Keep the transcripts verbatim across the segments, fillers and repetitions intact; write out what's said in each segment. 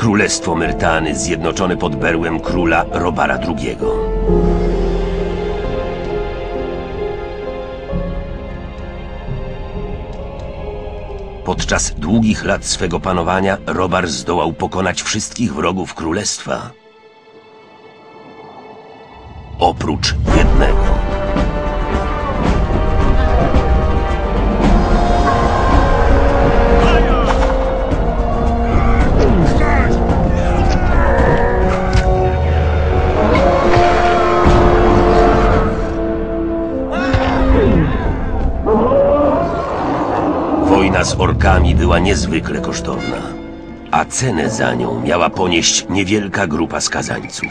Królestwo Myrtany zjednoczone pod berłem króla Robara drugiego. Podczas długich lat swego panowania Robar zdołał pokonać wszystkich wrogów królestwa. Oprócz jednego. Wojna z orkami była niezwykle kosztowna, a cenę za nią miała ponieść niewielka grupa skazańców.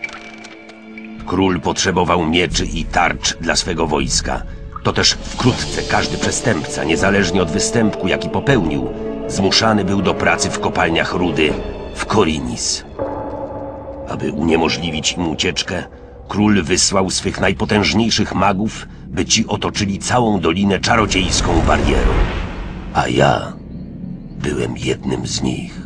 Król potrzebował mieczy i tarcz dla swego wojska. To też wkrótce każdy przestępca, niezależnie od występku, jaki popełnił, zmuszany był do pracy w kopalniach rudy w Khorinis. Aby uniemożliwić im ucieczkę, król wysłał swych najpotężniejszych magów, by ci otoczyli całą dolinę czarodziejską barierą. A ja byłem jednym z nich.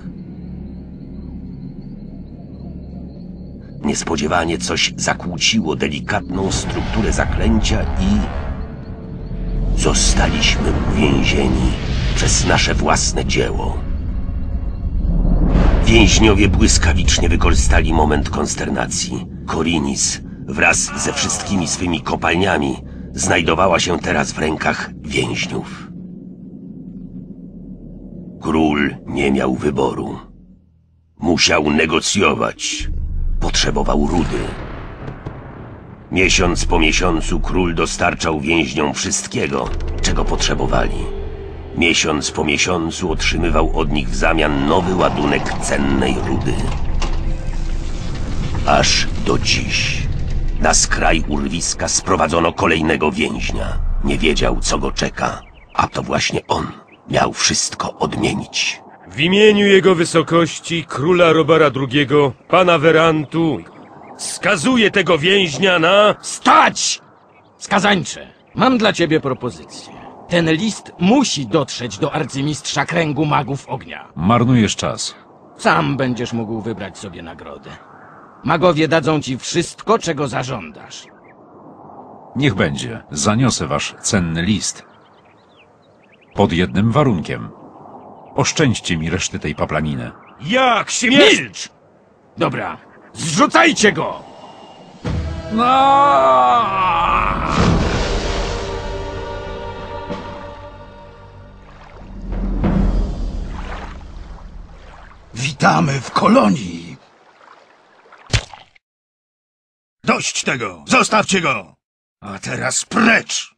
Niespodziewanie coś zakłóciło delikatną strukturę zaklęcia i... zostaliśmy uwięzieni przez nasze własne dzieło. Więźniowie błyskawicznie wykorzystali moment konsternacji. Khorinis wraz ze wszystkimi swymi kopalniami znajdowała się teraz w rękach więźniów. Król nie miał wyboru. Musiał negocjować. Potrzebował rudy. Miesiąc po miesiącu król dostarczał więźniom wszystkiego, czego potrzebowali. Miesiąc po miesiącu otrzymywał od nich w zamian nowy ładunek cennej rudy. Aż do dziś. Na skraj urwiska sprowadzono kolejnego więźnia. Nie wiedział, co go czeka, a to właśnie on miał wszystko odmienić. W imieniu jego wysokości, króla Robara drugiego, pana Werantu, skazuję tego więźnia na... Stać! Skazańcze, mam dla ciebie propozycję. Ten list musi dotrzeć do arcymistrza Kręgu Magów Ognia. Marnujesz czas. Sam będziesz mógł wybrać sobie nagrodę. Magowie dadzą ci wszystko, czego zażądasz. Niech będzie. Zaniosę wasz cenny list. Pod jednym warunkiem. Oszczędźcie mi reszty tej paplaniny. Jak śmiesz? Milcz! Dobra, zrzucajcie go! No! Witamy w kolonii. Dość tego! Zostawcie go! A teraz precz!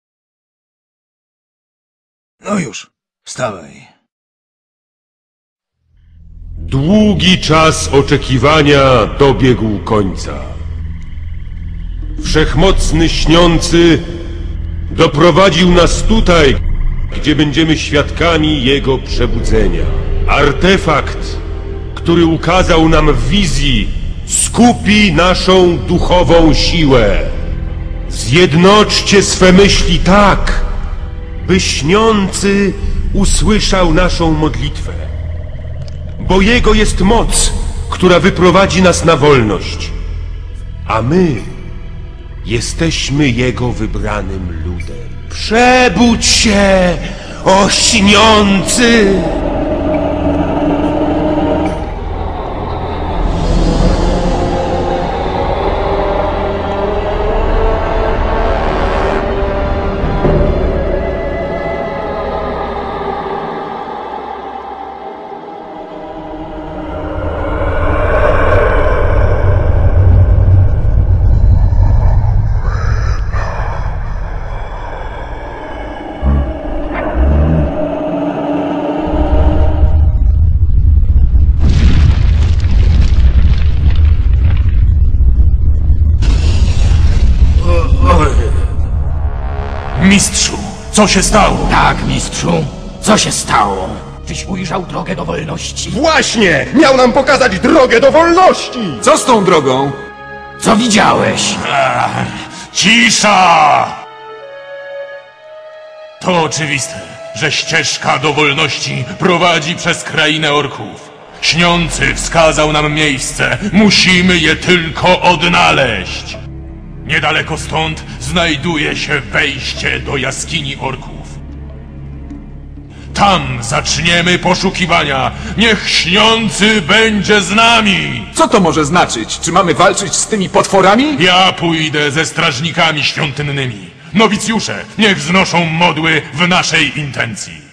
No już, wstawaj. Długi czas oczekiwania dobiegł końca. Wszechmocny Śniący doprowadził nas tutaj, gdzie będziemy świadkami jego przebudzenia. Artefakt, który ukazał nam w wizji, skupi naszą duchową siłę. Zjednoczcie swe myśli tak, by Śniący usłyszał naszą modlitwę. Bo Jego jest moc, która wyprowadzi nas na wolność. A my jesteśmy Jego wybranym ludem. Przebudź się, o Śniący! Mistrzu, co się stało? Tak, mistrzu, co się stało? Czyś ujrzał drogę do wolności? Właśnie! Miał nam pokazać drogę do wolności! Co z tą drogą? Co widziałeś? Cisza! To oczywiste, że ścieżka do wolności prowadzi przez krainę orków. Śniący wskazał nam miejsce. Musimy je tylko odnaleźć. Niedaleko stąd znajduje się wejście do jaskini orków. Tam zaczniemy poszukiwania. Niech Śniący będzie z nami. Co to może znaczyć? Czy mamy walczyć z tymi potworami? Ja pójdę ze strażnikami świątynnymi. Nowicjusze, niech znoszą modły w naszej intencji.